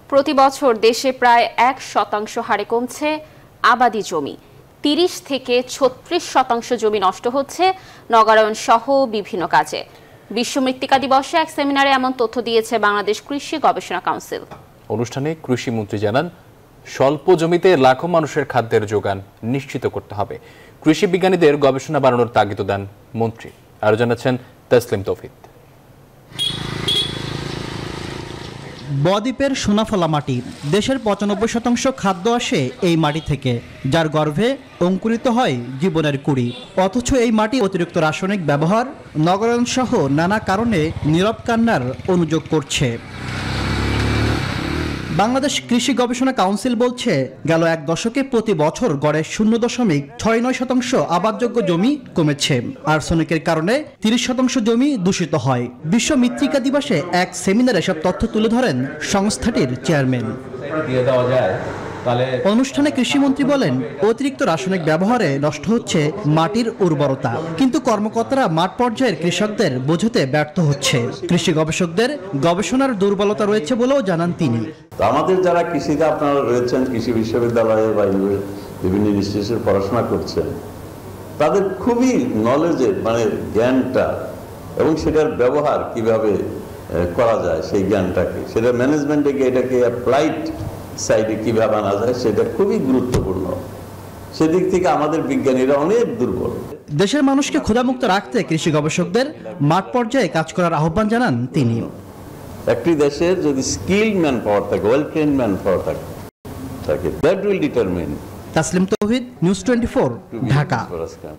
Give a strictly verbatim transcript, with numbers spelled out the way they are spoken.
প্রতি বছর দেশে প্রায় এক শতাংশ হারে কমছে আবাদি জমি। তিরিশ থেকে ছত্রিশ শতাংশ জমি নষ্ট হচ্ছে নগরায়ন সহ বিভিন্ন কাজে। বিশ্ব মৃত্তিকা দিবসে এক সেমিনারে এমন তথ্য দিয়েছে বাংলাদেশ কৃষি গবেষণা কাউন্সিল। অনুষ্ঠানে কৃষিমন্ত্রী জানান, স্বল্প জমিতে লাখো মানুষের খাদ্যের যোগান নিশ্চিত করতে হবে। কৃষি বিজ্ঞানীদের গবেষণা বাড়ানোর তাগিদ দেন মন্ত্রী। আরো জানাচ্ছেন তাসলিম তৌফিক। বদ্বীপের সোনাফলা মাটি, দেশের পঁচানব্বই শতাংশ খাদ্য আসে এই মাটি থেকে, যার গর্ভে অঙ্কুরিত হয় জীবনের কুড়ি। অথচ এই মাটি অতিরিক্ত রাসায়নিক ব্যবহার, নগরায়ন সহ নানা কারণে নীরব কান্নার অনুযোগ করছে। বাংলাদেশ কৃষি গবেষণা কাউন্সিল বলছে, গেল এক দশকে প্রতি বছর গড়ে শূন্য দশমিক ছয় নয় শতাংশ আবাদযোগ্য জমি কমেছে। আর্সেনিকের কারণে তিরিশ শতাংশ জমি দূষিত হয়। বিশ্ব মৃত্তিকা দিবসে এক সেমিনারে এসব তথ্য তুলে ধরেন সংস্থাটির চেয়ারম্যান। অনুষ্ঠানে কৃষিমন্ত্রী বলেন, অতিরিক্ত রাসায়নিক ব্যবহারে নষ্ট হচ্ছে মাটির উর্বরতা, কিন্তু কর্মকর্তারা মাঠ পর্যায়ের কৃষকদের বোঝাতে ব্যর্থ হচ্ছে। কৃষি গবেষকদের গবেষণার দুর্বলতা রয়েছে বলেও জানান তিনি। আমাদের যারা কৃষিতে আপনারা রয়েছেন, কৃষি বিশ্ববিদ্যালয়ে বা বিভিন্ন ইনস্টিটিউশনে পড়াশোনা করছেন, তাদের খুবই নলেজের মানে জ্ঞানটা এবং সেটার ব্যবহার কিভাবে করা যায়, সেই জ্ঞানটাকে সেটা ম্যানেজমেন্টে গিয়ে এটাকে অ্যাপ্লাইড সাইডে কিভাবে আনা যায় সেটা খুবই গুরুত্বপূর্ণ। সেদিক থেকে আমাদের বিজ্ঞানীরা অনেক দুর্বল। দেশের মানুষকে ক্ষুধামুক্ত রাখতে কৃষি গবেষকদের মাঠ পর্যায়ে কাজ করার আহ্বান জানান তিনি। একটি দেশের যদি স্কিল ম্যান পাওয়ার থাকে, ওয়েল ট্রেন ম্যান পাওয়ার থাকে থাকে that will determine. Taslim Touhid, news twenty four, Dhaka.